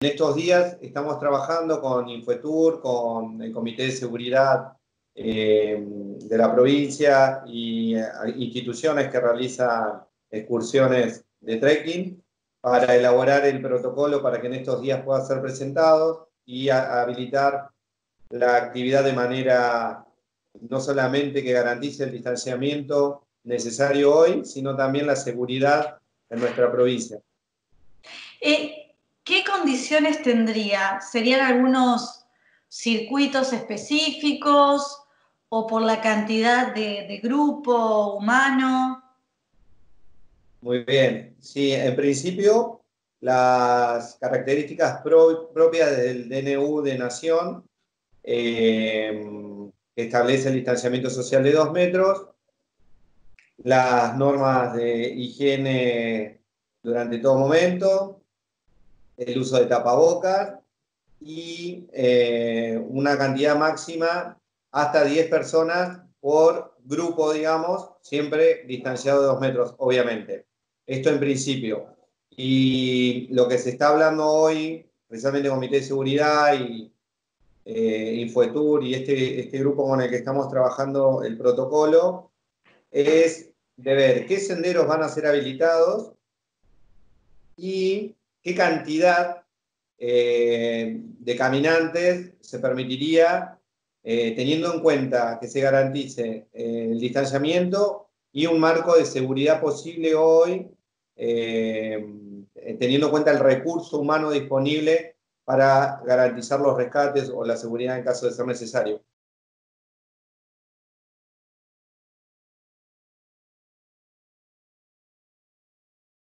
En estos días estamos trabajando con Infotur, con el Comité de Seguridad de la provincia y instituciones que realizan excursiones de trekking para elaborar el protocolo para que en estos días pueda ser presentado y habilitar la actividad de manera no solamente que garantice el distanciamiento necesario hoy, sino también la seguridad en nuestra provincia. ¿Qué condiciones tendría? ¿Serían algunos circuitos específicos o por la cantidad de grupo humano? Muy bien. Sí, en principio, las características propias del DNU de Nación, que establece el distanciamiento social de 2 metros, las normas de higiene durante todo momento, el uso de tapabocas y una cantidad máxima hasta 10 personas por grupo, digamos, siempre distanciado de 2 metros, obviamente. Esto en principio. Y lo que se está hablando hoy, precisamente Comité de Seguridad y Infotur y este grupo con el que estamos trabajando el protocolo, es de ver qué senderos van a ser habilitados y qué cantidad de caminantes se permitiría, teniendo en cuenta que se garantice el distanciamiento y un marco de seguridad posible hoy, teniendo en cuenta el recurso humano disponible para garantizar los rescates o la seguridad en caso de ser necesario.